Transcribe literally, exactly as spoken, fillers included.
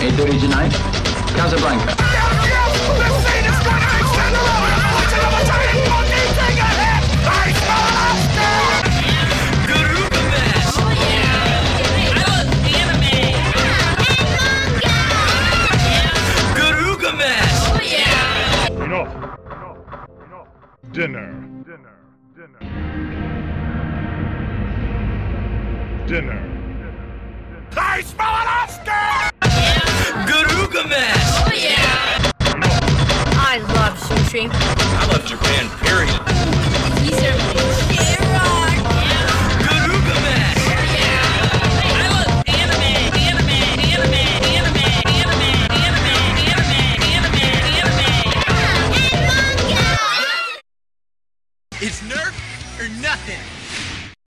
eight thirty tonight, Casablanca. Dinner. Dinner. Dinner. Dinner. I smell an Oscar! Garugamesh! Oh yeah! I love sushi. I love Japan, period. He certainly